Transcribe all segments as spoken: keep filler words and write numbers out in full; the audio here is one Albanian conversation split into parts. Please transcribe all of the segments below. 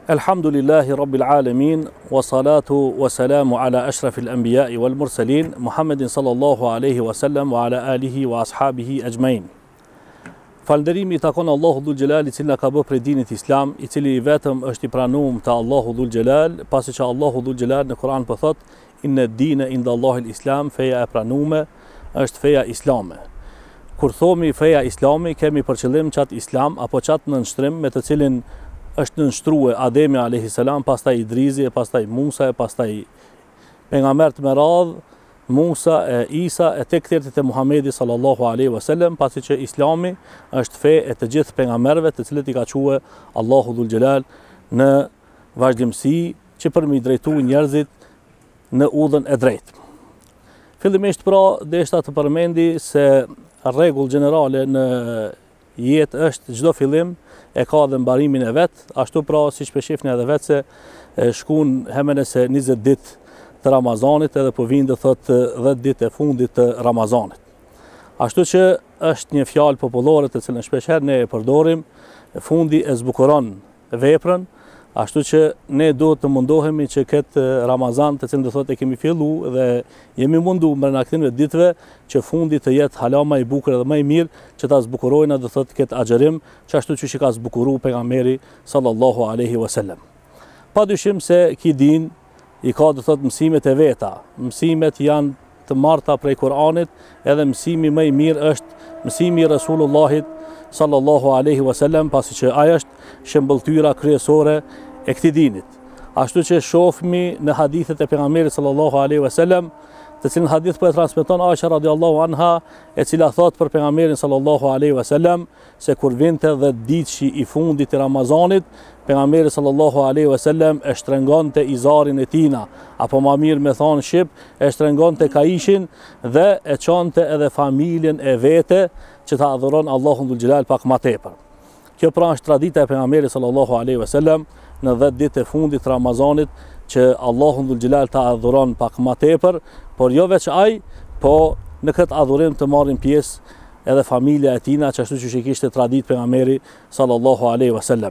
Elhamdulillahi Rabbil Alamin, wa salatu wa salamu ala ashrafil anbiya'i wal mursalin, Muhammedin sallallahu alaihi wasallam wa ala alihi wa ashabihi ajmain. Falënderimi i takon Allahu Dhul Gjelal, i cili na ka bërë prej dinit Islam, i cili vetëm është i pranuar te Allahu Dhul Gjelal, pasi që Allahu Dhul Gjelal në Kur'an po thot: Inna ad-dina inda Allahil Islam, feja e pranume është feja islame. Kur thomi feja islami, kemi për qëllim qatë islam apo qatë nënshtrim me të cilin është nënshtruar Ademi alayhi salam, pastaj Idrizi, pastaj Musa, pastaj pejgambert me radh, Musa, e Isa, e tek tjerët e Muhamedi sallallahu alaihi wasallam, pasi që Islami është fe e të gjithë pejgamberëve, të cilët i ka thue Allahu Dhul Gjelal në vazhdimsi që për mi drejtu njerëzit në udhën e drejtë. Fillimisht pra, deshta të përmendi se rregull gjenerale në jetë është çdo fillim e ka dhe mbarimin e vet, ashtu pra siç po shihni edhe vetë se shkon hemenes se njëzet ditë të Ramazanit, edhe po vinë dhe thot dhjetë ditë e fundit të Ramazanit. Ashtu që është një fjalë popullore të cilën shpeshherë ne e përdorim, fundi e zbukuron veprën, ashtu që ne duhet të mundohemi që këtë Ramazan të cilën do thotë e kemi fillu dhe jemi mundu mbrana këtyre ditëve që fundi të jetë hala më i bukur dhe më i mirë, që ta zbukurojnë do thotë këtë agjerim, që ashtu që ka zbukuruar pejgamberi sallallahu alaihi wasallam. Padyshim se ki din i ka do thotë mësimet e veta. Mësimet janë të marta prej Kur'anit, edhe mësimi më i mirë është mësimi i Rasulullahit sallallahu alaihi wasallam, pasi që ai është shembulltyra kryesore e këtij dinit. Ashtu që shohmi në hadithet e pejgamberit sallallahu alaihi wasallam, të cilën hadith po e transmeton Aisha radhiyallahu anha, e cila thot për pejgamberin sallallahu alaihi wasallam se kur vinte dhe ditëshi i fundit i Ramazanit, pejgamberi sallallahu alaihi wasallam e shtrengonte izarin e tina, apo më mirë me thon shqip, e shtrengonte kaishin dhe e çonte edhe familjen e vete që ta adhuron Allahun Dhul Gjelal pak më tepër. Kjo pra është tradita e pejgamberit sallallahu alaihi wasallam në dhjetë ditë e fundit të Ramazanit, që Allahun Dhul Gjelal ta adhuron pak më tepër, por jo veç ai, po në këtë adhurim të marrin pjesë edhe familja e tina, që ashtu që kishte traditë pejgamberi sallallahu alaihi wasallam.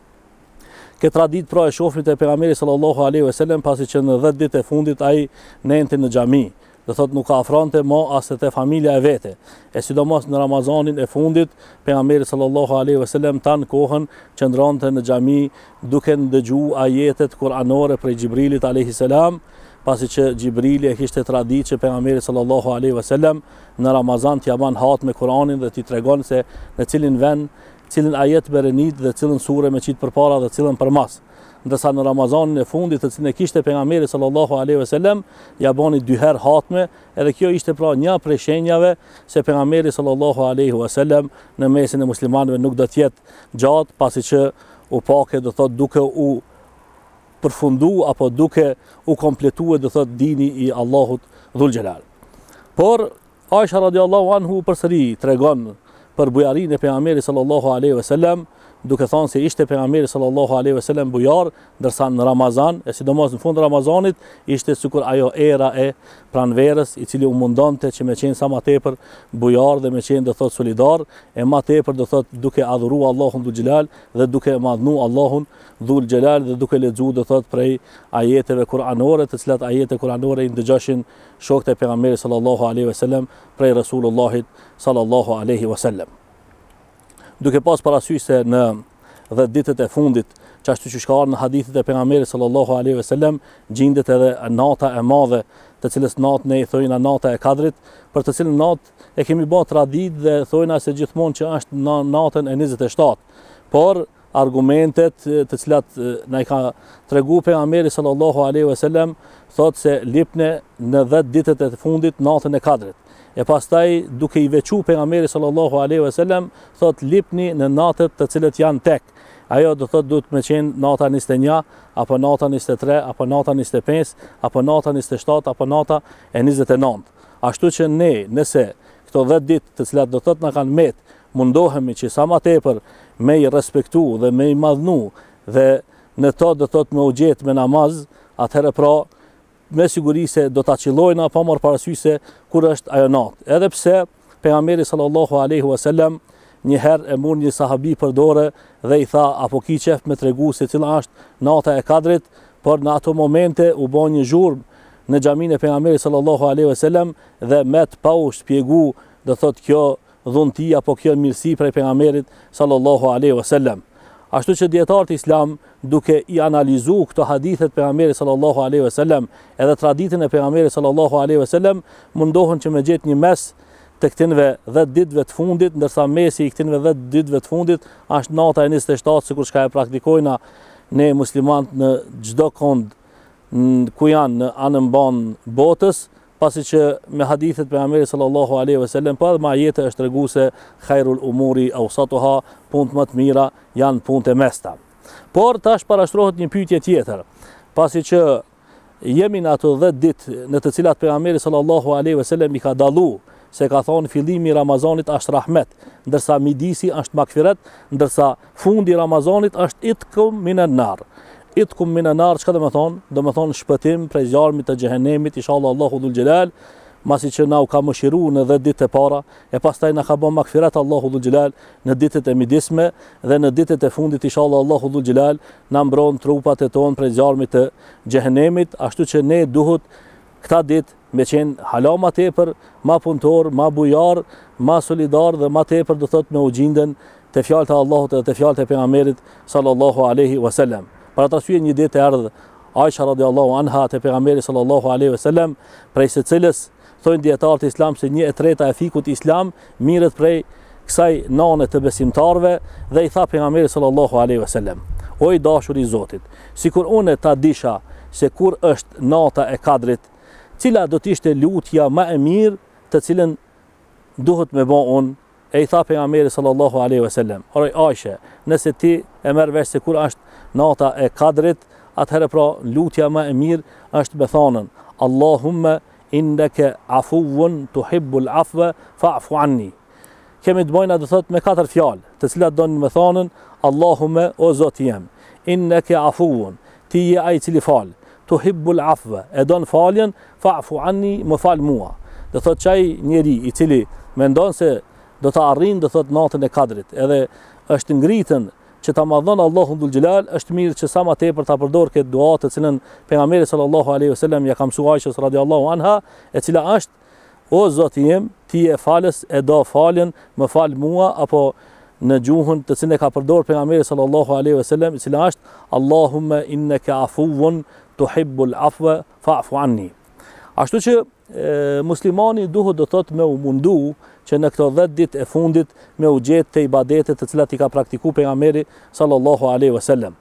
Këtë traditë pra e shohim te pejgamberi sallallahu alaihi wasallam, pasi që në dhjetë ditë e fundit ai nente në xhami, do thot nuk ka afronte mo as te familja e vete. E sidomos në Ramazanin e fundit, pejgamberi sallallahu alaihi wasallam tan kohën qëndronte në xhami duke ndëgjuar ajetet kuranore prej Xhibrilit alayhi salam, pasi që Xhibrili e kishte traditë që pejgamberi sallallahu alaihi wasallam në Ramazan t'ia ban hat me Kur'anin dhe t'i tregon se në cilin vend, cilin ajet berenit dhe cilin sure me qitë përpara dhe cilin përmas. Ndërsa në Ramazanin e fundit të cilin e kishte pejgamberi sallallahu alaihi wasallam, ja bani dy herë hatme, edhe kjo ishte pra një prej shenjave se pejgamberi sallallahu alaihi wasallam në mesin e muslimanëve nuk do të jetë gjatë, pasi që u pake do thot duke u përfundu apo duke u kompletuar do thot dini i Allahut Dhul Gjelal. Por Aisha radhiyallahu anhu përsëri tregon për bujarinë e pejgamberit sallallahu alaihi wasallam, duke thënë se ishte pejgamberi sallallahu alaihi wasallam bujar, ndërsa në Ramazan, e sidomos në fund të Ramazanit, ishte sikur ajo era e pranverës, i cili u mundonte që me qenë sa më tepër bujar dhe me qenë do thot solidar, e më tepër do thot duke adhuruar Allahun Dhul Gjelal dhe duke madhnu Allahun Dhul Gjelal dhe duke lexuar do thot prej ajeteve kuranore, të cilat ajete kuranore i ndëgjoshin shokët e pejgamberit sallallahu alaihi wasallam prej Rasulullahit sallallahu alaihi wasallam. Duke pas parasysh se në dhjetë ditët e fundit, që ashtu që shka në hadithet e pejgamberit sallallahu alaihi wasallam, gjendet edhe nata e madhe, të cilës natë ne i thojna nata e Kadrit, për të cilën natë e kemi bërë traditë dhe thojna se gjithmonë që është në natën e njëzet e shtatë. Por argumentet të cilat na i ka tregu pejgamberi sallallahu alaihi wasallam thot se lipne në dhjetë ditët e fundit natën e Kadrit. E pastaj duke i veçu pejgamberi sallallahu alaihi wasallam thot lipni në natët të cilët janë tek. Ajo do thot duhet me qenë nata njëzet e një, apo nata njëzet e tre, apo nata njëzet e pesë, apo nata njëzet e shtatë, apo nata e njëzet e nëntë. Ashtu që ne, nëse këto dhjetë ditë të cilat do thot na kanë met, mundohemi që sa më tepër me i respektu dhe me i madhnu dhe në to do thot me u gjet me namaz, atëherë pra me siguri se do ta qillojna pa marrë parasysh se kur është ajo natë. Edhe pse pejgamberi sallallahu alaihi wasallam një herë e mur një sahabi për dorë dhe i tha, apo ki qef me tregu se cila është nata e Kadrit, por në ato momente u bë një zhurmë në xhaminë e pejgamberit sallallahu alaihi wasallam dhe me të pa u shpjegu, do thot kjo dhunti apo kjo mirësi prej pejgamberit sallallahu alaihi wasallam. Ashtu që dietarët islam, duke i analizuar këto hadithet pejgamberit sallallahu alaihi wasallam edhe traditën e pejgamberit sallallahu alaihi wasallam, mundohen që me gjetë një mes të këtinve dhjetë ditëve të fundit, ndërsa mesi i këtinve dhjetë ditëve të fundit është nata e njëzet e shtatë, sikur çka e praktikojna ne muslimanët në çdo kond ku janë në anën banë botës, pasi që me hadithet pejgamberit sallallahu alaihi wasallam, po edhe me ajete është treguar se khairul umuri awsatuha, punët më të mira janë punët e mesta. Por tash parashtrohet një pyetje tjetër, pasi që jemi në ato dhjetë ditë në të cilat pejgamberi sallallahu alaihi wasallam i ka dallu se ka thonë fillimi i Ramazanit është rahmet, ndërsa midisi është magfiret, ndërsa fundi i Ramazanit është itkum minan nar. Itkum minan nar, çka do të thonë? Do të thonë shpëtim prej zjarmit të xhehenemit, inshallah Allahu dhul xhelal, masi që na u ka mëshiruar në dhjetë ditë e para, e pastaj na ka bën magfiret Allahu dhul xhelal në ditët e midisme dhe në ditët e fundit inshallah Allahu dhul xhelal na mbron trupat e tonë prej zjarmit të xhehenemit, ashtu që ne duhet këta ditë me qenë hala ma tepër, ma punëtor, ma bujar, ma solidar dhe ma tepër do thot me u gjindën të fjalët e Allahut dhe të fjalët e pejgamberit sallallahu alaihi wasallam. Për atë arsye një ditë erdhi Aisha radiallahu anha te pejgamberi sallallahu alaihi wasallam, prej së cilës thonë dietarët e Islam se një e treta e fikut islam mirët prej kësaj nane të besimtarve, dhe i tha pejgamberi sallallahu alaihi wasallam: O i dashur i Zotit, sikur unë ta disha se kur është nata e Kadrit, cila do të ishte lutja më e mirë të cilën duhet me bë unë? E i tha pejgamberi sallallahu alaihi wasallam: O Aisha, nëse ti e merr vesh se kur është nata e Kadrit, atëherë pra lutja më e mirë është me thonën: Allahumma innaka afuwun tuhibbul afwa fa'fu anni. Kemi të bëjna, do thot, me katër fjalë, të cilat do me thonën: Allahumma, o Zoti jam, innaka afuwun, ti je ai i cili fal, tuhibbul afwa, e don faljen, fa'fu anni, më fal mua. Do thot çaj njeri i cili mendon se do të arrin, do thot, natën e Kadrit, edhe është ngritën që ta madhon Allahu dhul xhelal, është mirë që sa më tepër ta përdor këtë dua të cilën pejgamberi sallallahu alaihi wasallam ja ka mësuar Aishës radiallahu anha, e cila është: O Zoti im, ti e falës, e do faljen, më fal mua, apo në gjuhën të cilën e ka përdor pejgamberi sallallahu alaihi wasallam, e cila është: Allahumma innaka afuwun tuhibbul afwa fa'fu anni. Ashtu që e, muslimani duhet do thot me u mundu që në këto dhjetë ditë e fundit me u gjetë të ibadetet të cilat i ka praktikuar pejgamberi sallallahu alaihi wasallam.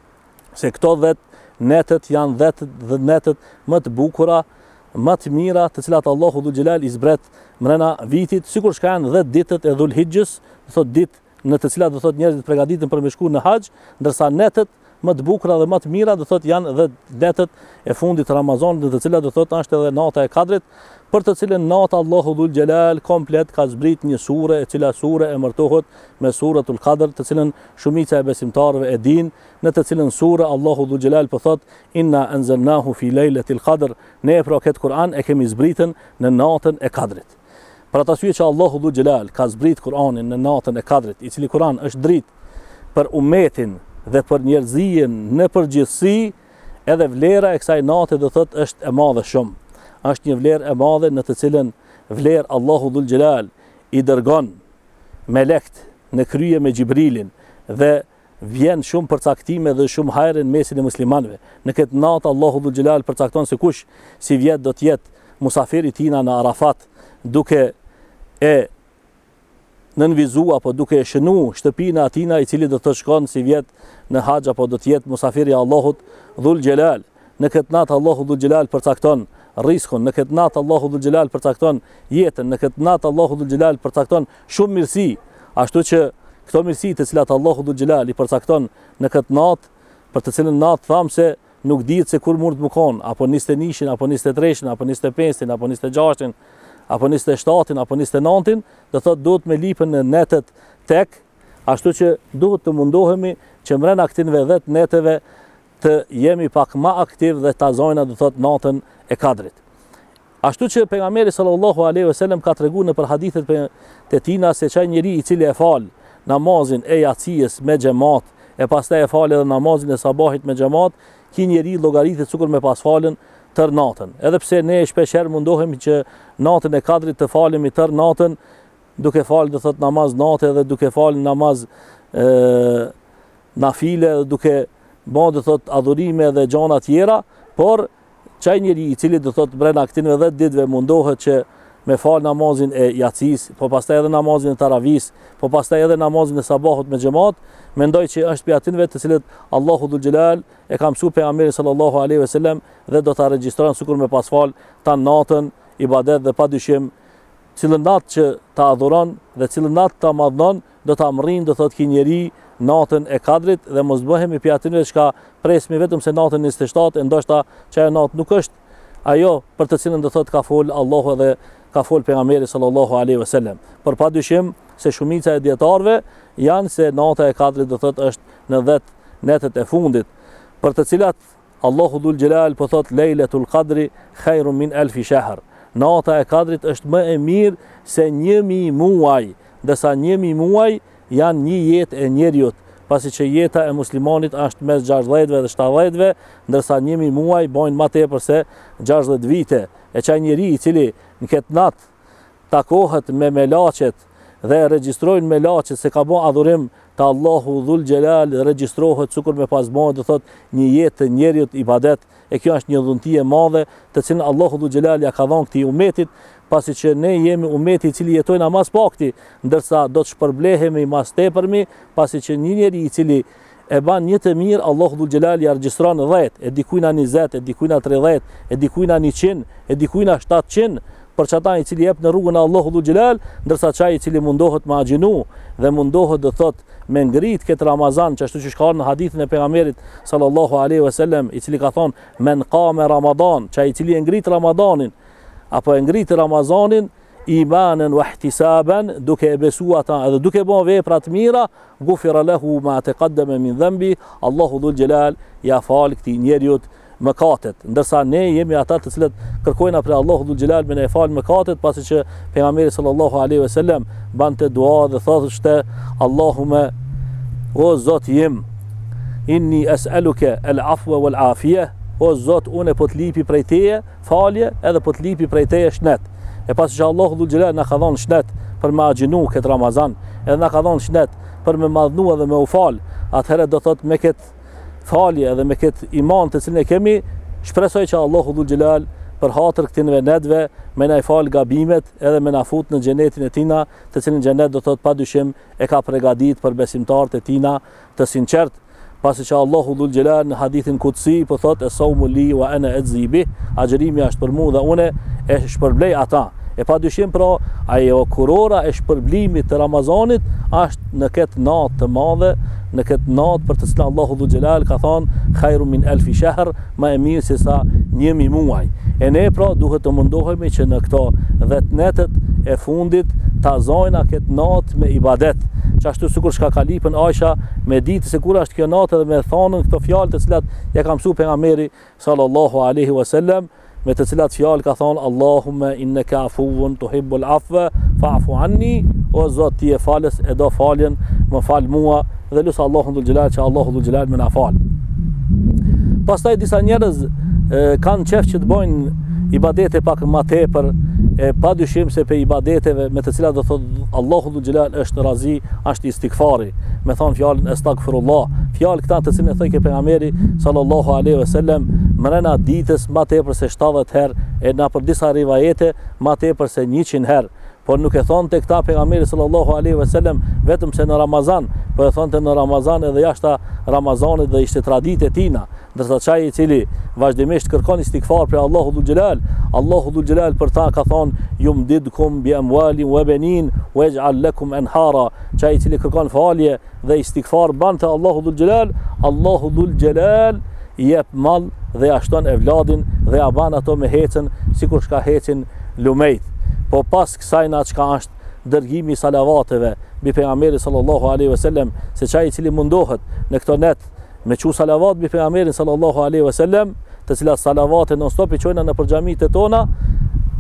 Se këto dhjetë netët janë dhjetë netët më të bukura, më të mira, të cilat Allahu dhul xhelal i zbret mrena vitit, sikur shka janë dhjetë ditët e Dhulhijhes, do thot ditë në të cilat do thot njerëzit përgatiten për me shku në haxh, ndërsa netët më të bukura dhe më të mira do thot janë dhe netët e fundit të Ramazanit, të cilat do thot është edhe nata e Kadrit, për të cilën nata Allahu dhul xhelal komplet ka zbrit një sure, e cila sure e mërtohet me suratul Qadr, të cilën shumica e besimtarëve e din, në të cilën sure Allahu dhul xhelal po thot: Inna anzalnahu fi lejletil Qadr, ne pra këtë Kur'an e kemi zbritën në natën e Kadrit. Për atë arsye që Allahu dhul xhelal ka zbrit Kur'anin në natën e Kadrit, i cili Kur'an është dritë për umetin dhe për njerëzien në përgjithësi, edhe vlera e kësaj nate do thot është e madhe shumë. Është një vlerë e madhe në të cilën vlerë Allahu dhul xhelal i dërgon melekt në krye me Gjibrilin, dhe vjen shumë përcaktime dhe shumë hajre në mesin e muslimanëve. Në këtë natë Allahu dhul xhelal përcakton se kush si vjet do të jetë musafiri tina në Arafat, duke e nënvizu apo duke e shënu shtëpinë e atina i cili do të shkon si vjet në haxh, apo do të jetë musafiri i Allahut dhul xhelal. Në këtë natë Allahu dhul xhelal përcakton riskun, në këtë natë Allahu dhul xhelal përcakton jetën, në këtë natë Allahu dhul xhelal përcakton shumë mirësi, ashtu që këto mirësi të cilat Allahu dhul xhelal i përcakton në këtë natë, për të cilën natë tham se nuk dihet se kur mund të mëkon, apo njëzet e nishin, apo njëzet e treshin, apo njëzet e peshin, apo njëzet e gjashtin, apo njëzet e shtatin, apo njëzet e nëntin, do thot duhet me lipën në netet tek, ashtu që duhet të mundohemi që mrena këtinve dhjetë neteve të jemi pak ma aktiv dhe ta zojna do thot natën e Kadrit. Ashtu që pejgamberi sallallahu alaihi wasallam ka treguar në për hadithet të tina se çaj njeri i cili e fal namazin e jacijës me xhamat e pastaj e fal edhe namazin e sabahit me xhamat, ki njeri llogaritet sikur me pas falën tër natën. Edhe pse ne shpeshherë mundohemi që natën e Kadrit të falemi tër natën, duke falë do thot namaz natë dhe duke falë namaz e, nafile, duke bërë do thot adhurime dhe gjana tjera, por çaj njeri i cili do thot brenda këtyre dhjetë ditëve mundohet që me fal namazin e jacis, po pastaj edhe namazin e taravis, po pastaj edhe namazin e sabahut me xhamat, mendoj që është për atinve të cilët Allahu dhul Gjelal e ka mësuar pejgamberin sallallahu alaihi wasallam dhe do ta regjistron sikur me pas fal ta natën ibadet dhe padyshim cilën natë që ta adhuron dhe cilën natë ta madhnon do ta mrrin do thot ki njeri natën e Kadrit dhe mos bëhemi për atinve që ka presmi vetëm se natën njëzet e shtatë, e ndoshta që ajo natë nuk është ajo për të cilën do thot ka fol Allahu dhe ka fol pejgamberi sallallahu alaihi wasallam. Por padyshim se shumica e dietarëve janë se nata e Kadrit do thot është në dhjetë netët e fundit, për të cilat Allahu dhul Gjelal po thot Lejletul Qadri khairun min alfi shahr. Nata e Kadrit është më e mirë se njëmi muaj, ndërsa njëmi muaj janë një jetë e njeriut, pasi që jeta e muslimanit është mes gjashtëdhjetë dhe shtatëdhjetë, ndërsa njëmi muaj bojnë më tepër se gjashtëdhjetë vite. E çaj njeri i cili në këtë natë takohet me melaqet dhe regjistrojnë melaqet se ka bën adhurim të Allahu dhul Gjelal, regjistrohet sikur me pas bën do thot një jetë të njeriut ibadet, e kjo është një dhunti e madhe të cilën Allahu dhul Gjelal ja ka dhënë këtij umetit, pasi që ne jemi umeti i cili jetojnë mas pakti, ndërsa do të shpërblehemi mas tepërmi, pasi që një njeri i cili e ban një të mirë, Allahu dhul Gjelal ja regjistron dhjetë, e dikujna njëzet, e dikujna tridhjetë, e dikujna njëqind, e dikujna shtatëqind, për çata i cili jep në rrugën e Allahu dhul Gjelal, ndërsa çaj i cili mundohet me agjinu dhe mundohet do thot me ngrit këtë Ramazan, që ashtu që shka në hadithin e pejgamberit sallallahu alaihi wasallam, i cili ka thonë men qame Ramadan, çaj i cili e ngrit Ramadanin apo e ngrit Ramazanin imanen wa ihtisaban, duke e besuar ata edhe duke bën vepra të mira, gufira lahu ma taqaddama min dhanbi, Allahu dhul Gjelal ja fal këtij njeriu mëkatet, ndërsa ne jemi ata të cilët kërkojnë për Allahu dhul Gjelal me ne fal mëkatet, pasi që pejgamberi sallallahu alaihi wasallam bante dua dhe thoshte Allahumma o Zot im, inni es'aluka al-afwa wal-afiyah, o Zot unë po të lipi prej teje falje edhe po të lipi prej teje shnet. E pasi që Allahu dhul Gjelal na ka dhënë shnet për me agjinu këtë Ramazan, edhe na ka dhënë shnet për me madhnu edhe me u fal, atëherë do thot me këtë falje edhe me këtë iman të cilën e kemi, shpresoj që Allahu dhul Gjelal për hatër këtyre netëve me na i fal gabimet edhe me na fut në xhenetin e tina, të cilin xhenet do thot padyshim e ka përgatitur për besimtarët e tina të sinqert, pasi që Allahu dhul Gjelal në hadithin kutsi po thot as-sawmu li wa ana ajzi bih, agjërimi është për mua dhe unë e shpërblej ata. E pa dyshim pra, ajo kurora e shpërblimit të Ramazanit është në këtë natë të madhe, në këtë natë për të cilën Allahu dhul Gjelal ka thonë khairu min alfi shahr, më e mirë se sa njëmi muaj. E ne pra duhet të mundohemi që në këto dhjetë netët e fundit ta zojna këtë natë me ibadet, që ashtu sikur shka ka lipën Aisha me ditë se kur është kjo natë dhe me thonën këto fjalë të cilat ja ka mësuar pejgamberi sallallahu alaihi wasallam, me të cilat fjalë ka thonë Allahumma innaka afuwun tuhibbul afwa fa'fu anni, o Zot ti e falës e do faljen, më fal mua, dhe lusë Allahu dhul Gjelal që Allahu dhul Gjelal më na fal. Pastaj disa njerëz e, kanë qef që të bojnë ibadete pak më tepër, e padyshim se pe ibadeteve me të cilat do thotë Allahu dhul Gjelal është razi, është istighfari, me thonë fjalën astaghfirullah, fjalë këta të cilën e thoi ke pejgamberi sallallahu alaihi wasallam mrena ditës më tepër se shtatëdhjetë herë, e na për disa rivajete më tepër se njëqind herë. Por nuk e thonë të këta pejgamberi sallallahu alaihi wasallam vetëm se në Ramazan, por e thonë të në Ramazan edhe jashta Ramazanit dhe ishte traditë e tina, ndërsa çaj i cili vazhdimisht kërkon istighfar për Allahu dhul Gjelal, Allahu dhul Gjelal për ta ka thonë yumdidkum bi amwalin wa banin waj'al lakum anhara, çaj i cili kërkon falje dhe istighfar ban te Allahu dhul Gjelal, Allahu dhul Gjelal i jep mall dhe ja shton evladin dhe ja ban ato me hecën sikur shka hecin lumejt. Po pas kësaj na çka është dërgimi i salavateve mbi pejgamberin sallallahu alaihi wasallam, se çaj i cili mundohet në këto net me çu salavat mbi pejgamberin sallallahu alaihi wasallam, të cilat salavate non stop i çojnë në përxhamitë tona,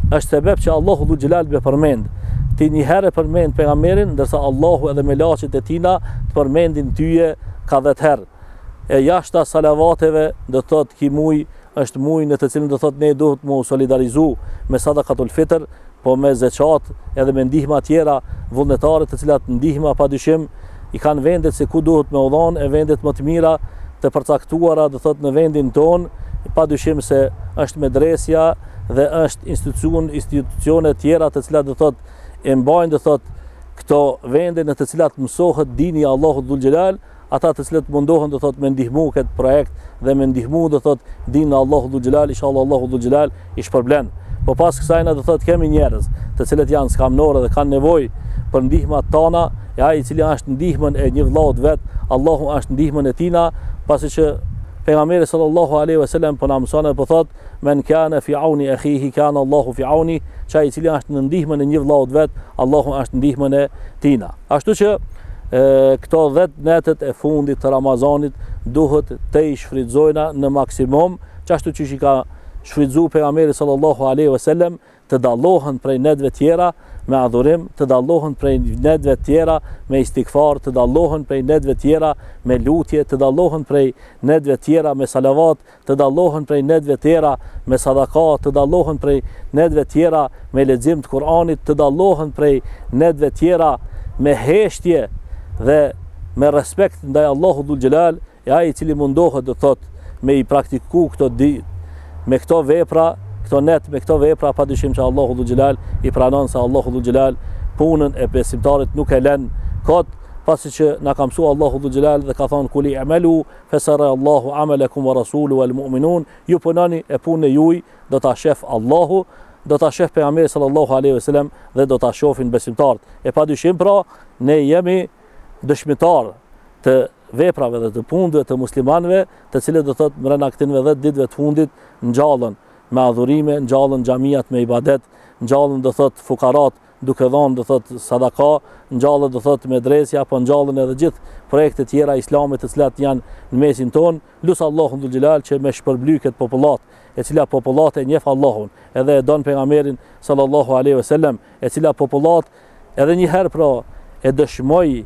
është sebeb që Allahu Dhul Xhelal be përmend. Ti një herë përmend pejgamberin, ndërsa Allahu edhe melaqet e tina të përmendin tyje ka dhjetë herë. E jashta salavateve do thot ki muj është muj në të cilin do thot ne duhet mu solidarizu me sadakatul fitr, po me zeqat edhe me ndihma tjera vullnetare të cilat ndihma pa dyshim i kanë vendet se ku duhet me udhon e vendet më të mira të përcaktuara do thot në vendin ton, pa dyshim se është medresja dhe është institucion, institucione tjera të cilat do thot e mbajnë do thot këto vende në të cilat mësohet dini i Allahut Dhul Xhelal, ata të cilët mundohen do thot me ndihmu këtë projekt dhe me ndihmu do thot dinin e Allahut Dhul Xhelal, inshallah Allahu Dhul Xhelal i shpërblen. Po pas kësajna do thot kemi njerëz të cilët janë skamnore dhe kanë nevojë për ndihmat tona, e ai i cili është ndihmën e një vllaut vet, Allahu është ndihmën e tina, pasi që pejgamberi sallallahu alaihi wasallam po na mëson po thot men kana fi auni akhihi kana Allahu fi auni, që ai i cili është në ndihmën e një vllaut vet, Allahu është ndihmën e tina. Ashtu që e, këto dhjetë netët e fundit të Ramazanit duhet të i shfrytëzojna në maksimum, çashtu që i ka shfrytëzu pejgamberi sallallahu alaihi wasallam, të dallohen prej netëve tjera me adhurim, të dallohen prej netëve tjera me istikfar, të dallohen prej netëve tjera me lutje, të dallohen prej netëve tjera me salavat, të dallohen prej netëve tjera me sadaka, të dallohen prej netëve tjera me lexim të Kuranit, të dallohen prej netëve tjera me heshtje dhe me respekt ndaj Allahut Dhul Xhelal, e ai i cili mundohet do thot me i praktiku këto di, me këto vepra, këto net me këto vepra, pa dyshim që Allahu Dhul Xhelal i pranon, se Allahu Dhul Xhelal punën e besimtarit nuk e lën kot, pasi që na ka mësua Allahu Dhul Xhelal dhe ka thonë kuli i'malu fasara Allahu amalakum wa rasuluhu wal mu'minun, ju punoni e punën e juaj do ta shef Allahu, do ta shef pejgamberi sallallahu alaihi wasallam dhe do ta shohin besimtarët. E pa dyshim pra ne jemi dëshmitar të veprave dhe të punëve të muslimanëve, të cilët do thot mbrana këtyre dhjetë ditëve të fundit ngjallën me adhurime, ngjallën xhamiat me ibadet, ngjallën do thot fukarat duke dhënë do thot sadaka, ngjallën do thot medresja, apo ngjallën edhe gjithë projekte tjera islamit të cilat janë në mesin ton. Lut Allahun Dhul Xhelal që me shpërbly këtë popullat, e cila popullat e njeh Allahun, edhe e don pejgamberin sallallahu alaihi wasallam, e cila popullat edhe një herë pra e dëshmoi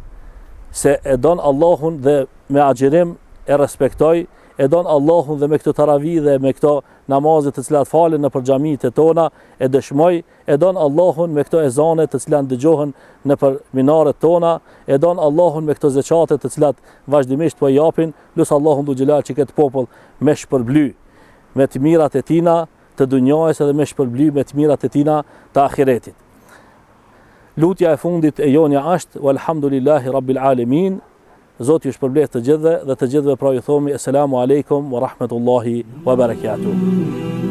se e don Allahun dhe me agjerim e respektoj, e don Allahun dhe me këto taravi dhe me këto namazet të cilat falen në përxhamit e tona, e dëshmoj, e don Allahun me këto ezane të cilat dëgjohen në për minaret tona, e don Allahun me këto zeqate të cilat vazhdimisht po japin. Lut Allahun Dhul Xhelal që këtë popull me shpërbly me të mirat e tina të dunjajës edhe me shpërbly me të mirat e tina të ahiretit. Lutja e fundit e jonja është walhamdulillahi rabbil alamin. Zoti ju shpërblet të gjithëve dhe të gjithëve pra ju thomi Assalamu alaikum wa rahmetullahi wa barakatuh.